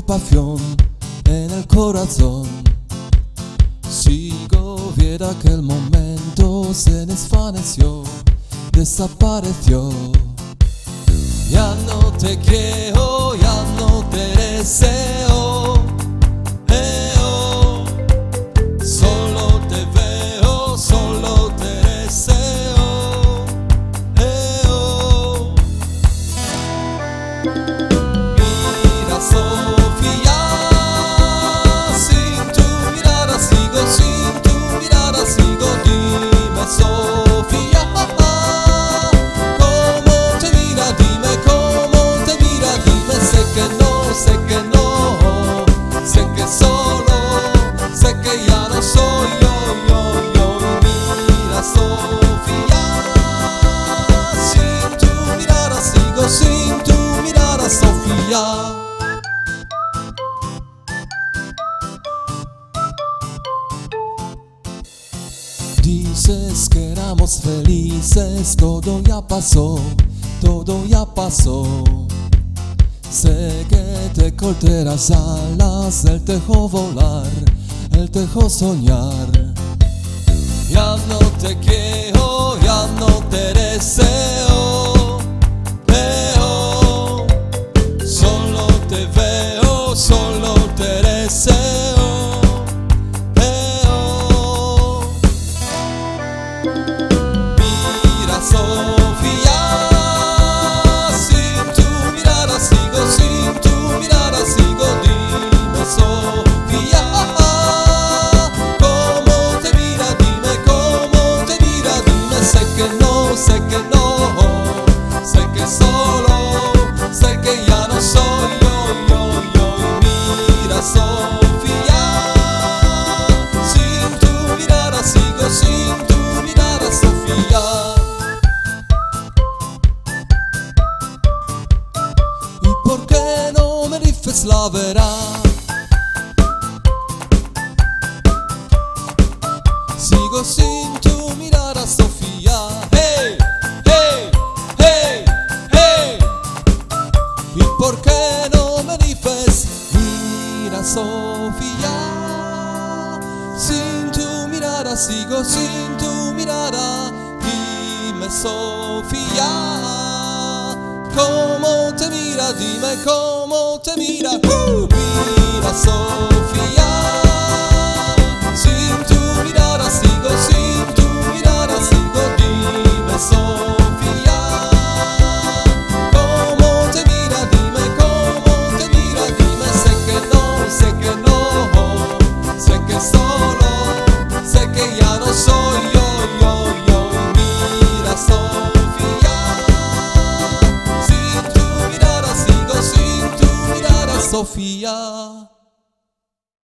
preocupación en el corazón. Sigo viendo aquel momento, se desvaneció, desapareció. Ya no te quiero, ya no te deseo, solo te veo, solo te deseo, Mira Sofía, sin tu mirada sigo, sin tu mirada sigo. Dime Sofía, cómo te mira, dime cómo te mira, dime. Sé que no, sé que solo, sé que ya no soy yo. Mira Sofía, sin tu mirada sigo, sin tu mirada Sofía. Dices que éramos felices, todo ya pasó, todo ya pasó. Sé que te corté las alas, él te dejó volar, él te dejó soñar. Ya no te quiero, ya no te deseo, solo te veo, solo te deseo. Mira Sofía, sin tu mirada sigo, sin tu mirada sigo. Dime Sofía, cómo te mira, dime cómo te mira, dime. Sé que no, sé que solo, sé que ya no soy yo. Mira Sofía, sin tu mirada sigo, sin tu mirada Sofía. ¿Y por qué no me dices la verdad? Sigo sin tu mirada Sofía. Hey, hey, hey, hey. ¿Y por qué no me dices? Mira Sofía, sin tu mirada sigo, sin tu mirada. Dime Sofía, cómo te mira, dime cómo te mira. Mira Sofía, sin tu mirada sigo, sin tu mirada sigo. Dime Sofía, cómo te mira, dime cómo te mira, dime. Sé que no, sé que solo, sé que ya no soy yo. Mira Sofía, sin tu mirada sigo, sin tu mirada Sofía.